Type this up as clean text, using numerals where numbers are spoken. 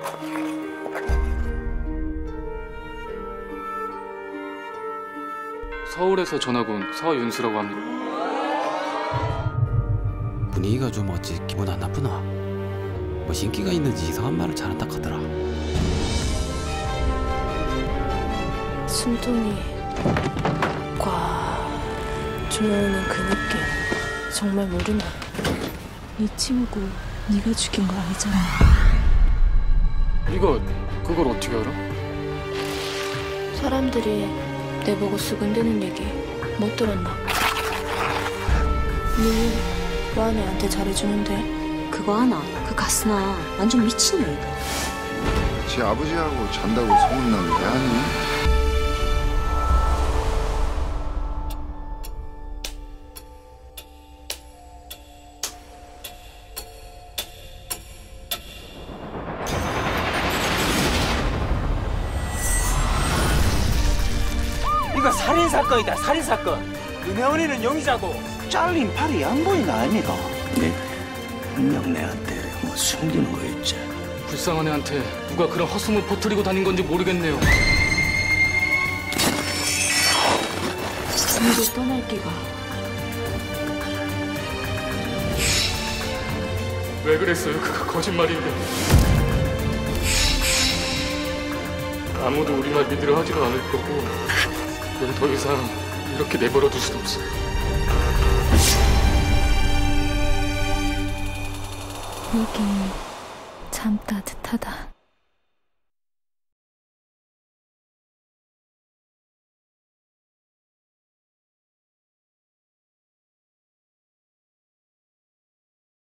서울에서 전학 온 서윤수라고 합니다. 분위기가 좀 어찌 기분 안 나쁘나? 뭐 신기가 있는지 이상한 말을 잘한다 하더라. 숨통이 꽉 조여오는 그 느낌 정말 모르나? 네 친구 네가 죽인 거 아니잖아. 그걸 어떻게 알아? 사람들이 내 보고 수근대는 얘기 못 들었나? 네 와네한테 잘해주는데 그거 하나 그 가스나 완전 미친놈이다. 지 아버지하고 잔다고 소문나게 왜 하니? 이거 살인사건이다, 살인사건. 은혜원이는 용의자고. 잘린 팔이 양보인 아닙니까? 네, 분명 내한테 뭐 숨기는 거 있지. 불쌍한 애한테 누가 그런 헛소문 퍼뜨리고 다닌 건지 모르겠네요. 이제 떠날 기가. 왜 그랬어요? 그거 거짓말인데. 아무도 우리 말 믿으려 하지도 않을 거고 넌 더 이상 이렇게 내버려 둘 수도 없어. 여기 참 따뜻하다.